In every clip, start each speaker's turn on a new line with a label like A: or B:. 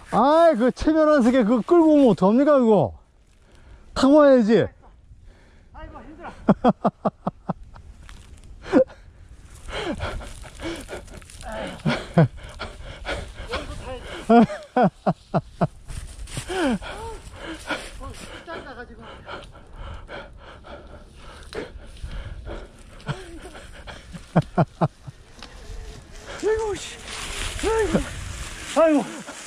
A: 아이, 그 체면한 새끼 그거 끌고 오면 어떡합니까, 그거? 타고 와야지.
B: 아이고, 힘들어. 짧아가지고. 아이고, 씨. 아이고. 아이고.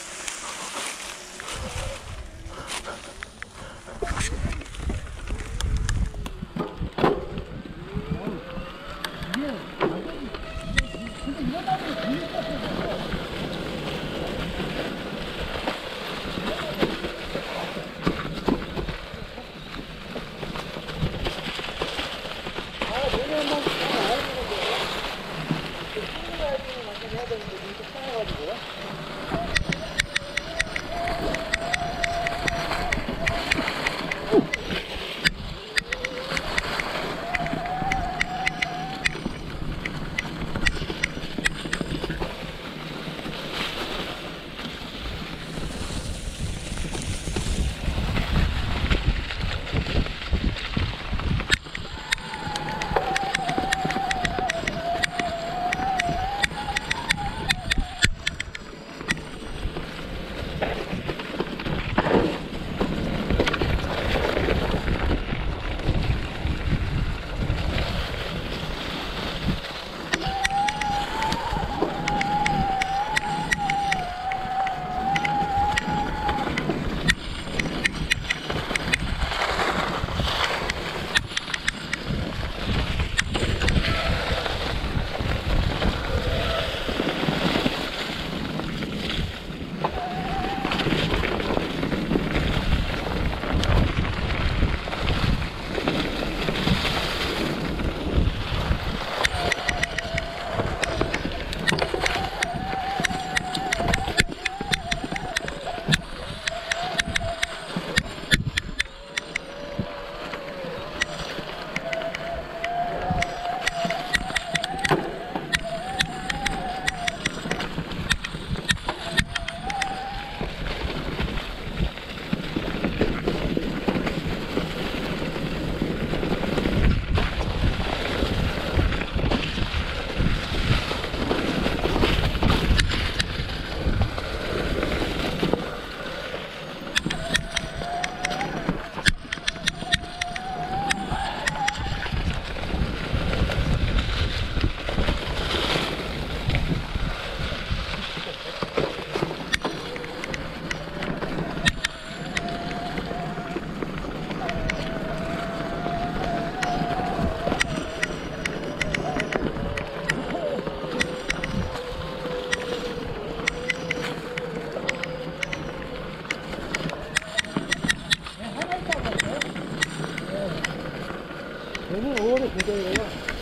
C: 얘는 5월에 고정이에요.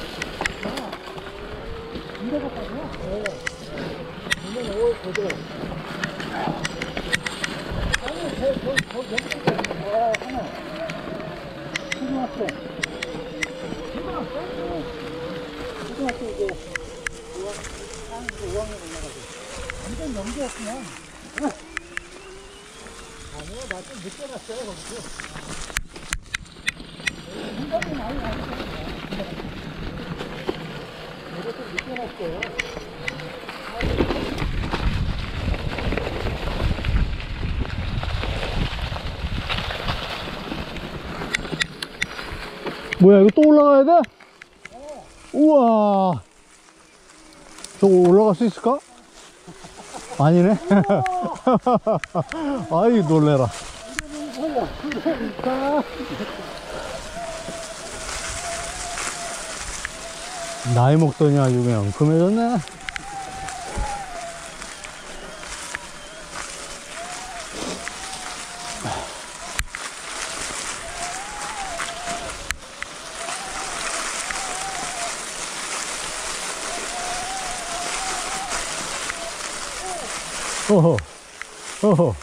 C: 이래 갔다고요? 네. 얘는 5월 고정. 아니, 여기 하나. 초등학생. 초등학생 이제 5학년 올라가고. 완전 연기였구나. 아니요, 나 좀 늦게 갔어요, 거기서. 생각이 많이 나니까. 내가 좀 늦게 갔어요.
A: 뭐야, 이거 또 올라가야 돼? 네. 우와. 저거 올라갈 수 있을까? 아니네. 아이, 놀래라. 나이 먹더니 아주 그냥 금해졌네. 어허, 어허.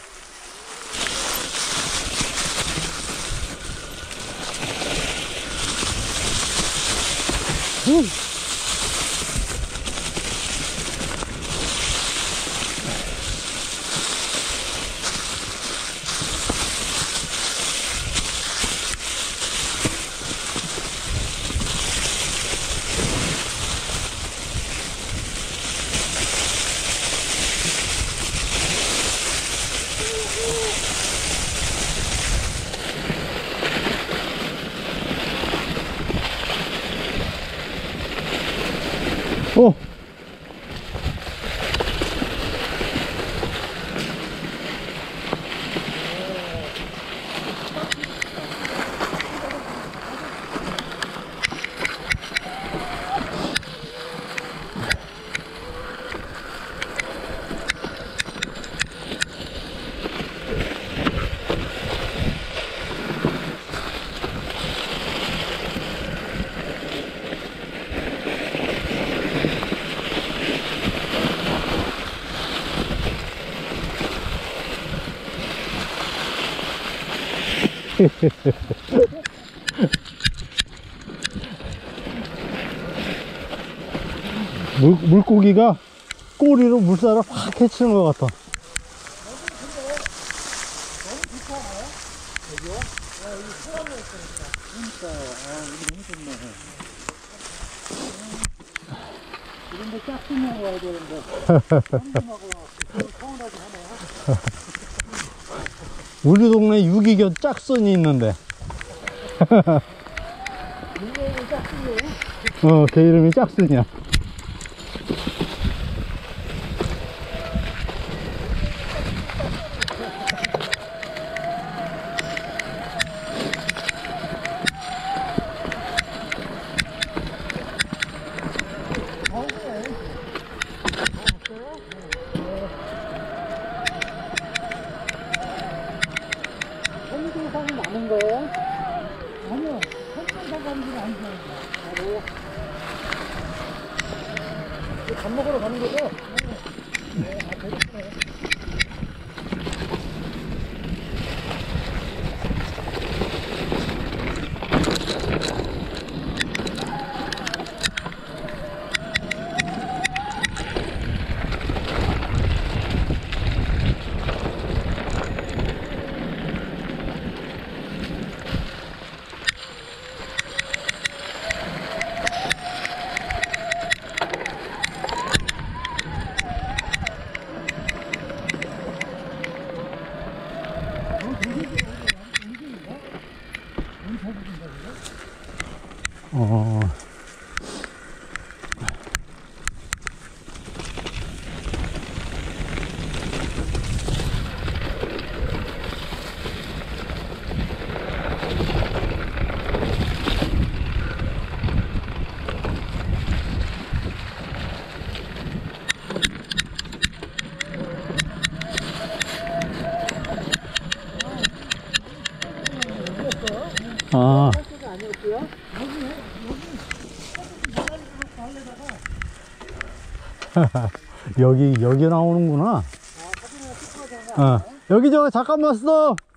A: 물고기가 꼬리로 물살을 확 헤치는 것 같아.
C: 이런데 짝퉁하고 와야 되는데.
A: 우리 동네 유기견 짝선이 있는데. 걔 이름이 짝선이야.
C: 현지상이 나는 거예요? 아니요, 현지상 가는 게 아니죠. 밥 먹으러 가는 거죠? 여기 나오는구나. 여기 잠깐만 스톱.